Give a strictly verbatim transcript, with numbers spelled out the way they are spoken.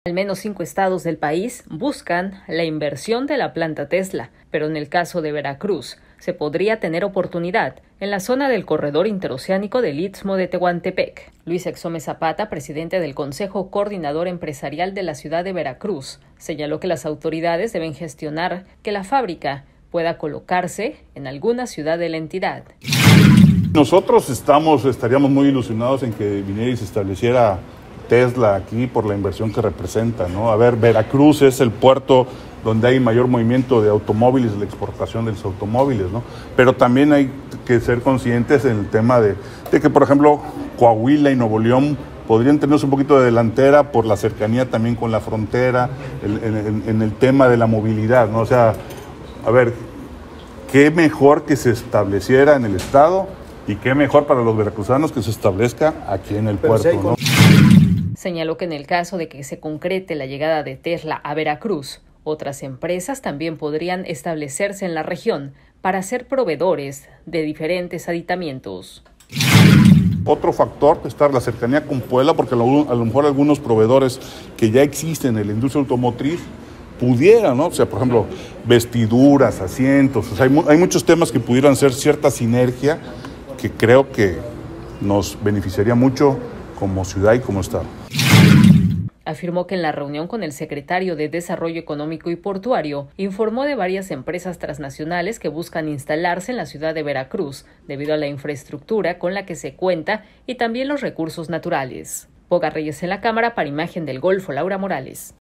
Al menos cinco estados del país buscan la inversión de la planta Tesla, pero en el caso de Veracruz, se podría tener oportunidad en la zona del corredor interoceánico del Istmo de Tehuantepec. Luis Exome Zapata, presidente del Consejo Coordinador Empresarial de la ciudad de Veracruz, señaló que las autoridades deben gestionar que la fábrica pueda colocarse en alguna ciudad de la entidad. Nosotros estamos, estaríamos muy ilusionados en que viniera y se estableciera Tesla aquí por la inversión que representa, ¿no? A ver, Veracruz es el puerto donde hay mayor movimiento de automóviles, la exportación de los automóviles, ¿no? Pero también hay que ser conscientes en el tema de, de que, por ejemplo, Coahuila y Nuevo León podrían tenerse un poquito de delantera por la cercanía también con la frontera, en, en, en el tema de la movilidad, ¿no? O sea, a ver, qué mejor que se estableciera en el estado y qué mejor para los veracruzanos que se establezca aquí en el Pero puerto, si ¿no? Señaló que en el caso de que se concrete la llegada de Tesla a Veracruz, otras empresas también podrían establecerse en la región para ser proveedores de diferentes aditamentos. Otro factor está la cercanía con Puebla, porque a lo, a lo mejor algunos proveedores que ya existen en la industria automotriz pudieran, ¿no? O sea, por ejemplo, vestiduras, asientos, o sea, hay, hay muchos temas que pudieran ser cierta sinergia que creo que nos beneficiaría mucho como ciudad y como estado. Afirmó que en la reunión con el secretario de Desarrollo Económico y Portuario informó de varias empresas transnacionales que buscan instalarse en la ciudad de Veracruz debido a la infraestructura con la que se cuenta y también los recursos naturales. Poga Reyes en la cámara para Imagen del Golfo, Laura Morales.